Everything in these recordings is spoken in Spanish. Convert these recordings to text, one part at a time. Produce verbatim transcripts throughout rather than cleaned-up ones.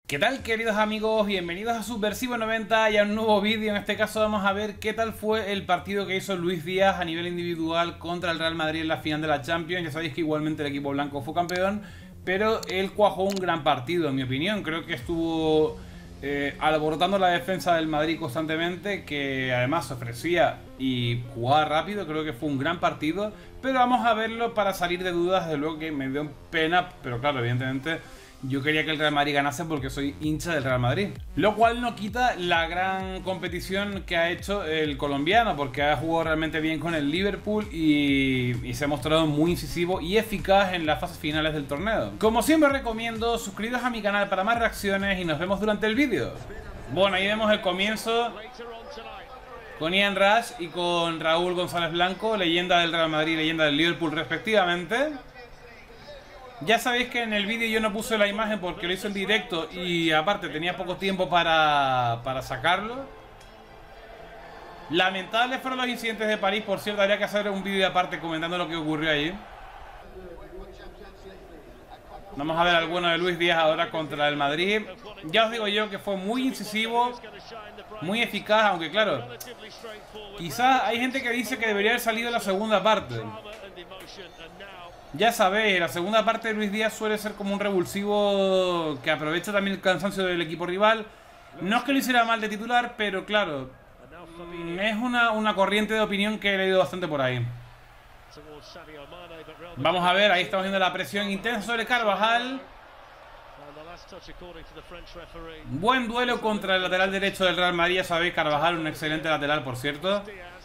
¿Qué tal, queridos amigos? Bienvenidos a Subversivo noventa y a un nuevo vídeo. En este caso vamos a ver qué tal fue el partido que hizo Luis Díaz a nivel individual contra el Real Madrid en la final de la Champions. Ya sabéis que igualmente el equipo blanco fue campeón, pero él cuajó un gran partido, en mi opinión. Creo que estuvo eh, alborotando la defensa del Madrid constantemente, que además se ofrecía y jugaba rápido. Creo que fue un gran partido, pero vamos a verlo para salir de dudas. Desde luego que me dio pena, pero claro, evidentemente yo quería que el Real Madrid ganase porque soy hincha del Real Madrid. Lo cual no quita la gran competición que ha hecho el colombiano, porque ha jugado realmente bien con el Liverpool y, y se ha mostrado muy incisivo y eficaz en las fases finales del torneo. Como siempre recomiendo, suscribiros a mi canal para más reacciones y nos vemos durante el vídeo. Bueno, ahí vemos el comienzo con Ian Rush y con Raúl González Blanco, leyenda del Real Madrid y leyenda del Liverpool respectivamente. Ya sabéis que en el vídeo yo no puse la imagen porque lo hice en directo y aparte tenía poco tiempo para, para sacarlo. Lamentables fueron los incidentes de París, por cierto, habría que hacer un vídeo aparte comentando lo que ocurrió allí. Vamos a ver al bueno de Luis Díaz ahora contra el Madrid. Ya os digo yo que fue muy incisivo, muy eficaz, aunque claro, quizás hay gente que dice que debería haber salido en la segunda parte. Ya sabéis, la segunda parte de Luis Díaz suele ser como un revulsivo que aprovecha también el cansancio del equipo rival. No es que lo hiciera mal de titular, pero claro, es una, una corriente de opinión que he leído bastante por ahí. Vamos a ver, ahí estamos viendo la presión intensa sobre Carvajal. Buen duelo contra el lateral derecho del Real Madrid, ya sabéis, Carvajal, un excelente lateral, por cierto.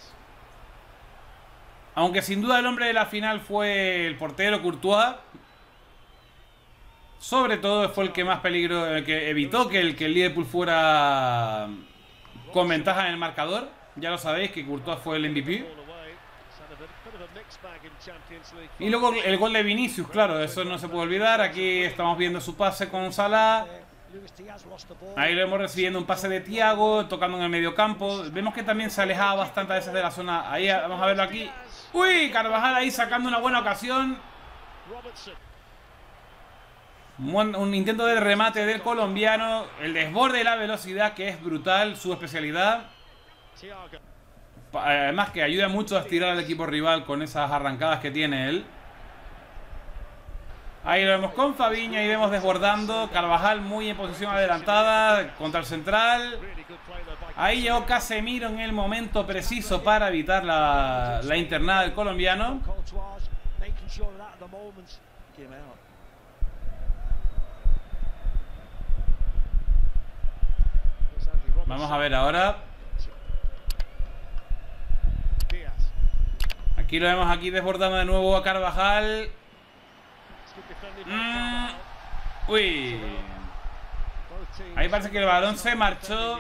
Aunque sin duda el hombre de la final fue el portero Courtois. Sobre todo fue el que más peligro, el que evitó que el, que el Liverpool fuera con ventaja en el marcador. Ya lo sabéis que Courtois fue el M V P. Y luego el gol de Vinicius, claro, eso no se puede olvidar. Aquí estamos viendo su pase con Salah. Ahí lo hemos recibiendo un pase de Thiago, tocando en el medio campo. Vemos que también se alejaba bastante a veces de la zona. Ahí vamos a verlo aquí. Uy, Carvajal ahí sacando una buena ocasión. Un, un intento de remate del colombiano. El desborde y la velocidad, que es brutal, su especialidad. Además que ayuda mucho a estirar al equipo rival con esas arrancadas que tiene él. Ahí lo vemos con Fabiño y vemos desbordando. Carvajal muy en posición adelantada contra el central. Ahí llegó Casemiro en el momento preciso para evitar la, la internada del colombiano. Vamos a ver ahora. Aquí lo vemos aquí desbordando de nuevo a Carvajal. Mm. Uy. Ahí parece que el balón se marchó.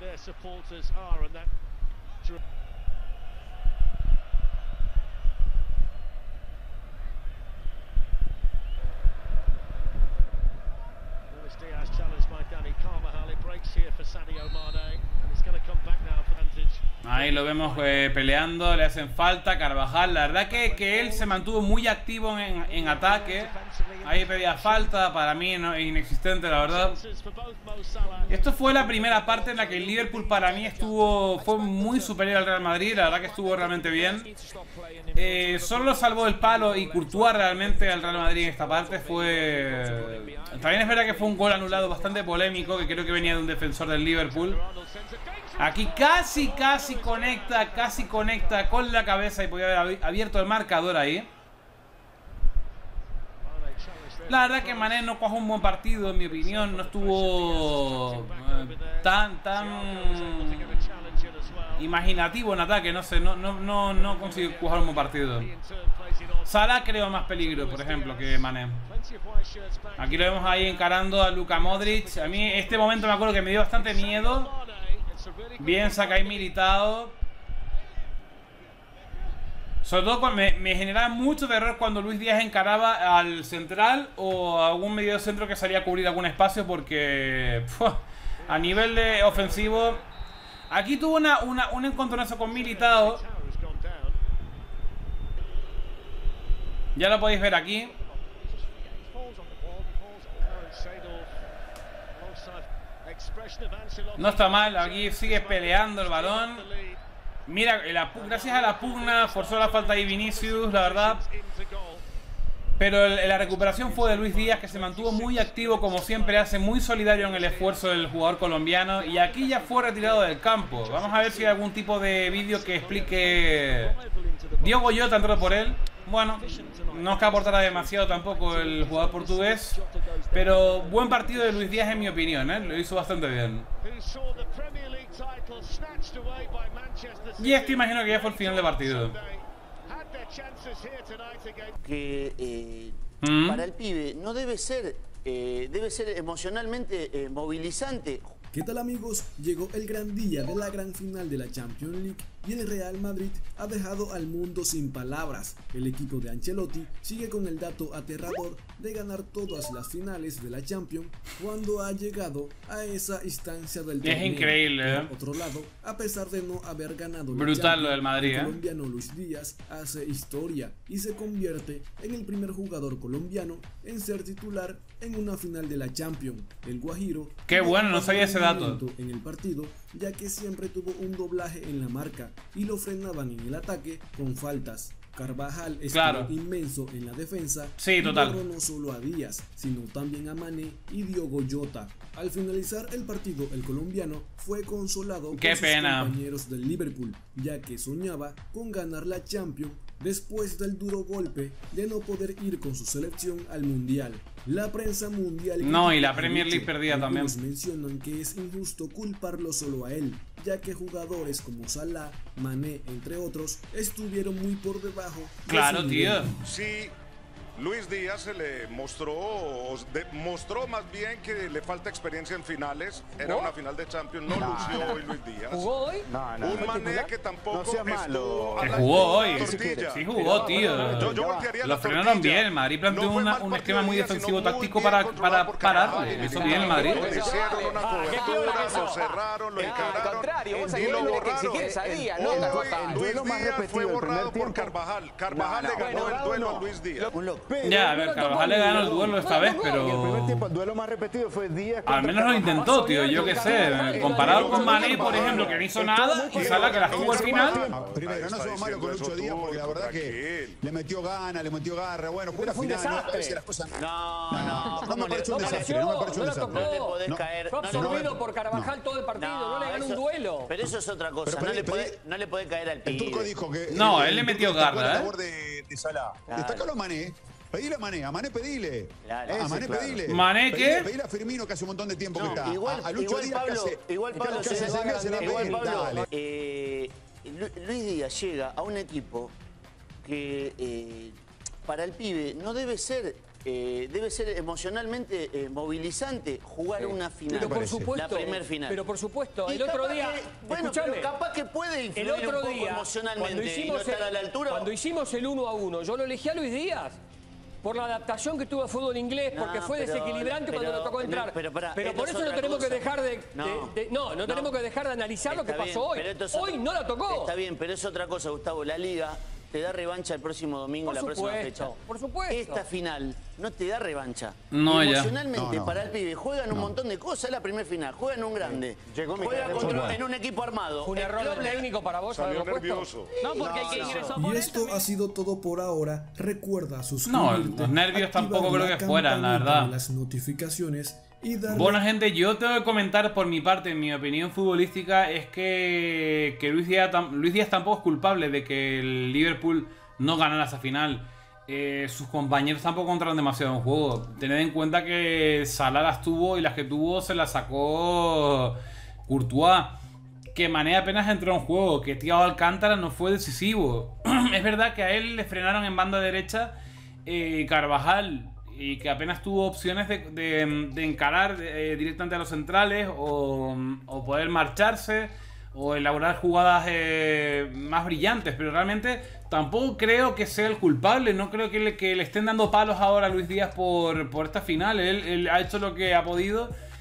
Ahí lo vemos eh, peleando, le hacen falta Carvajal. La verdad que, que él se mantuvo muy activo en, en ataque. Ahí pedía falta, para mí no, inexistente, la verdad. Esto fue la primera parte en la que el Liverpool para mí estuvo fue muy superior al Real Madrid. La verdad que estuvo realmente bien. eh, Solo salvó el palo y Courtois realmente al Real Madrid en esta parte. Fue... También es verdad que fue un gol anulado bastante polémico, que creo que venía de un defensor del Liverpool. Aquí casi, casi conecta, casi conecta con la cabeza y podía haber abierto el marcador ahí. La verdad que Mané no cuajó un buen partido, en mi opinión. No estuvo eh, tan, tan imaginativo en ataque. No sé, no, no, no, no consiguió cuajar un buen partido. Salah creó más peligro, por ejemplo, que Mané. Aquí lo vemos ahí encarando a Luka Modric. A mí este momento me acuerdo que me dio bastante miedo. Bien saca ahí Militao. Sobre todo cuando me, me generaba mucho terror cuando Luis Díaz encaraba al central o a algún medio centro que salía a cubrir algún espacio, porque puf, a nivel de ofensivo. Aquí tuvo una, una, un encontronazo con Militao. Ya lo podéis ver aquí. No está mal, aquí sigue peleando el balón. Mira, la, gracias a la pugna forzó la falta de Vinicius, la verdad. Pero el, la recuperación fue de Luis Díaz, que se mantuvo muy activo como siempre hace, muy solidario en el esfuerzo del jugador colombiano. Y aquí ya fue retirado del campo. Vamos a ver si hay algún tipo de vídeo que explique... Diogo Jota entró por él. Bueno, no es que aportara demasiado tampoco el jugador portugués, pero buen partido de Luis Díaz en mi opinión, ¿eh? Lo hizo bastante bien. Y esto imagino que ya fue el final del partido. Que eh, ¿Mm? para el pibe no debe ser, eh, debe ser emocionalmente eh, movilizante. ¿Qué tal, amigos? Llegó el gran día de la gran final de la Champions League y el Real Madrid ha dejado al mundo sin palabras. El equipo de Ancelotti sigue con el dato aterrador de ganar todas las finales de la Champions cuando ha llegado a esa instancia del torneo. Es increíble, ¿eh? Por otro lado, a pesar de no haber ganado la Brutal Champions, lo del Madrid, el ¿eh? colombiano Luis Díaz hace historia y se convierte en el primer jugador colombiano en ser titular en una final de la Champions. El Guajiro... Qué bueno, no sabía ese dato. En el partido, ya que siempre tuvo un doblaje en la marca y lo frenaban en el ataque con faltas. Carvajal estuvo claro. inmenso en la defensa. Sí, y total. borró no solo a Díaz, sino también a Mané y Diogo Jota. Al finalizar el partido, el colombiano fue consolado Qué por sus pena. compañeros del Liverpool, ya que soñaba con ganar la Champions después del duro golpe de no poder ir con su selección al Mundial. La prensa mundial... No, y la Premier League perdida también. mencionan que es injusto culparlo solo a él, ya que jugadores como Salah, Mané, entre otros, estuvieron muy por debajo. Claro, tío. Sí, Luis Díaz se le mostró, de, mostró más bien que le falta experiencia en finales. Era una final de Champions, no, no lució no. hoy Luis Díaz. ¿Jugó hoy? No, no, un Mané que tampoco no sea malo. Que jugó hoy. Tortilla. Sí jugó, tío. Yo, yo voltearía Lo la frenaron tortilla. bien. El Madrid planteó No una, un esquema muy defensivo táctico para, para pararle. Lo hizo bien el Madrid. Le hicieron una cobertura, lo cerraron, lo encararon y lo borraron. Hoy Luis Díaz fue borrado por Carvajal. Carvajal le ganó el duelo a Luis Díaz. Ya, a ver, Carvajal le ganó el duelo esta vez, pero... El primer tiempo, el duelo más repetido fue Díaz. Al menos lo intentó, tío, yo qué sé. Comparado con Mané, por ejemplo, que no hizo nada, y Salah que la jugó al final. Primero, no somos malos con Lucho Díaz, porque la verdad que le metió gana, le metió garra. Bueno, fue una fue un final. desastre. Las cosas... No, no, No me parece un desastre, no me parece un desastre. No te podés caer. Fue absorbido por Carvajal todo el partido, no le ganó un duelo. Pero eso es otra cosa, Pero, no, le pero, puede, no le puede caer al El pibe. turco dijo que... No, el- él le el metió turco destacó garra, a ¿eh? favor de, de Salah. Claro. Destacalo a Mané. Pedile a Mané, a Mané pedile. Claro. A Ese, Mané claro. pedile. ¿Mané qué? Pedile, pedile a Firmino, que hace un montón de tiempo No, que está. igual, a, a Lucho igual Díaz, Pablo, que hace, igual Pablo, que hace se- seguir, se la igual pedile, Pablo, dale. eh, Lu- Luis Díaz llega a un equipo que eh, para el pibe no debe ser, eh, debe ser emocionalmente eh, movilizante jugar una final. Pero por parece. supuesto. La primer final. Pero por supuesto, Y el otro capaz día. que- bueno, escuchame, pero capaz que puede influir el otro un poco día, emocionalmente cuando y no hicimos, estar el, a la altura. cuando hicimos el uno a uno, yo lo elegí a Luis Díaz. Por la adaptación que tuvo al fútbol inglés, porque No, fue pero- desequilibrante cuando pero- le tocó entrar. no, pero pará, pero esto por es eso no otra tenemos cosa. que dejar de, No, de- de- no, no, no. tenemos que dejar de analizar lo que Está pasó bien, hoy. pero esto es Hoy otra- no la tocó. Está bien, pero es otra cosa, Gustavo. La Liga te da revancha el próximo domingo, Por la próxima supuesto, fecha. por supuesto. Esta final no te da revancha. No, ya. Emocionalmente, No, no. para el pibe, juegan un montón de cosas. Es la primera final, juegan un grande. Llegó mi Juega carrera. contra, en un equipo armado. Fue un El error club del le- técnico para vos Salió haberlo puesto. nervioso. No, porque el que ingresó Y por él esto también. ha sido todo por ahora. Recuerda No, suscribirte, los nervios activar tampoco creo la que fueran, la campanita verdad. de las notificaciones y darle... Bueno, gente, yo tengo que comentar por mi parte, en mi opinión futbolística, es que, que Luis Díaz, tam- Luis Díaz tampoco es culpable de que el Liverpool no ganara esa final. Eh, sus compañeros tampoco entraron demasiado en juego. Tened en cuenta que Salah las tuvo y las que tuvo se las sacó Courtois. Que Mané apenas entró en juego, que Thiago Alcántara no fue decisivo. Es verdad que a él le frenaron en banda derecha eh, Carvajal, y que apenas tuvo opciones de, de- de encarar eh, directamente a los centrales o, o poder marcharse o elaborar jugadas eh, más brillantes, pero realmente tampoco creo que sea el culpable. No creo que le, que le estén dando palos ahora a Luis Díaz por, por esta final. Él, él ha hecho lo que ha podido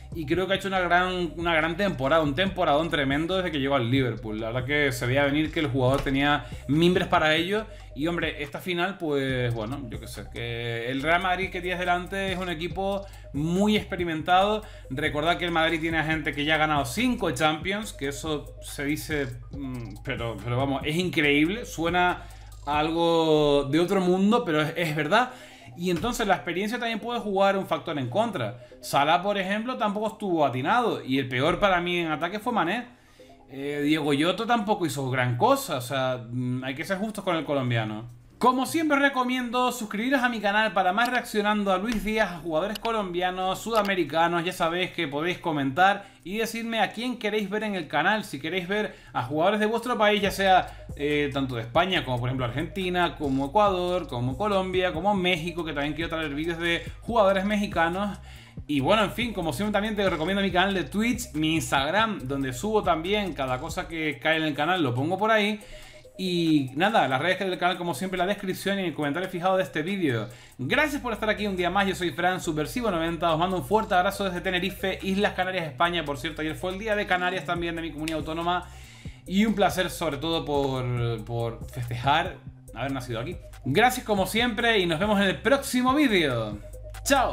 y creo que ha hecho una gran, una gran temporada, un temporadón tremendo desde que llegó al Liverpool. La verdad que se veía venir que el jugador tenía mimbres para ello. Y hombre, esta final, pues bueno, yo qué sé, que el Real Madrid que tienes delante es un equipo muy experimentado. Recordad que el Madrid tiene a gente que ya ha ganado cinco Champions, que eso se dice, pero, pero vamos, es increíble, suena a algo de otro mundo, pero es, es verdad. Y entonces la experiencia también puede jugar un factor en contra. Salah, por ejemplo, tampoco estuvo atinado. Y el peor para mí en ataque fue Mané. Eh, Diego Lloto tampoco hizo gran cosa. O sea, hay que ser justos con el colombiano. Como siempre recomiendo suscribiros a mi canal para más reaccionando a Luis Díaz, a jugadores colombianos, sudamericanos. Ya sabéis que podéis comentar y decirme a quién queréis ver en el canal. Si queréis ver a jugadores de vuestro país, ya sea eh, tanto de España como por ejemplo Argentina, como Ecuador, como Colombia, como México, que también quiero traer vídeos de jugadores mexicanos. Y bueno, en fin, como siempre también te recomiendo mi canal de Twitch, mi Instagram, donde subo también cada cosa que cae en el canal, lo pongo por ahí. Y nada, las redes del canal como siempre en la descripción y en el comentario fijado de este vídeo. Gracias por estar aquí un día más, yo soy Fran, Subversivo noventa, os mando un fuerte abrazo desde Tenerife, Islas Canarias, España. Por cierto, ayer fue el día de Canarias también, de mi comunidad autónoma. Y un placer sobre todo por, por festejar haber nacido aquí. Gracias como siempre y nos vemos en el próximo vídeo. ¡Chao!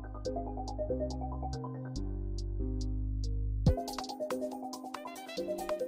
Thank you.